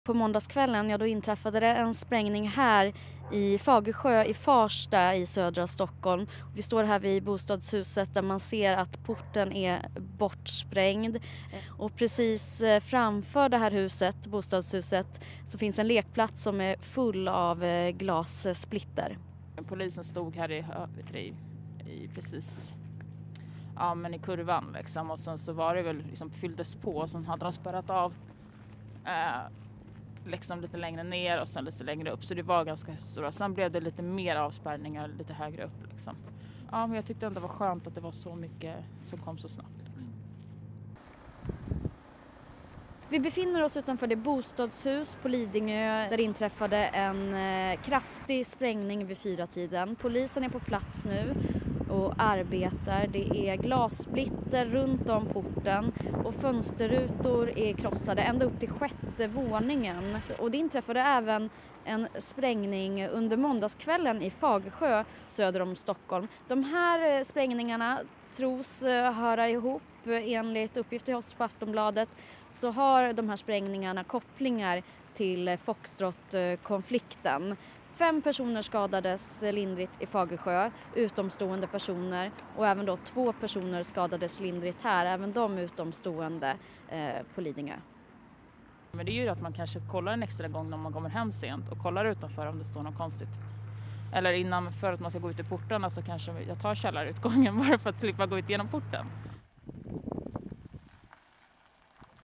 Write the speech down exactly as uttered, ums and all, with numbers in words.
På måndagskvällen, ja, då inträffade det en sprängning här i Fagersjö i Farsta i södra Stockholm. Vi står här vid bostadshuset där man ser att porten är bortsprängd. Och precis framför det här huset, bostadshuset, så finns en lekplats som är full av glassplitter. Polisen stod här i, i, i precis ja, men i kurvan liksom, och sen så var det väl liksom fylldes på och sen hade de spärrat av eh, liksom lite längre ner och sen lite längre upp, så det var ganska stora. Sen blev det lite mer avspärrningar lite högre upp liksom. Ja, men jag tyckte ändå det var skönt att det var så mycket som kom så snabbt liksom. Vi befinner oss utanför det bostadshus på Lidingö där det inträffade en eh, kraftig sprängning vid fyra tiden. Polisen är på plats nu och arbetar. Det är glassplitter runt om porten och fönsterrutor är krossade ända upp till sjätte våningen. Och det inträffade även en sprängning under måndagskvällen i Fagersjö söder om Stockholm. De här sprängningarna tros höra ihop. Enligt uppgifter hos Aftonbladet så har de här sprängningarna kopplingar till Foxtrot-konflikten. Fem personer skadades lindrigt i Fagersjö, utomstående personer, och även då två personer skadades lindrigt här, även de utomstående eh, på Lidingö. Men det är ju att man kanske kollar en extra gång när man kommer hem sent och kollar utanför om det står något konstigt. Eller innan, för att man ska gå ut i portarna, så kanske jag tar källarutgången bara för att slippa gå ut genom porten.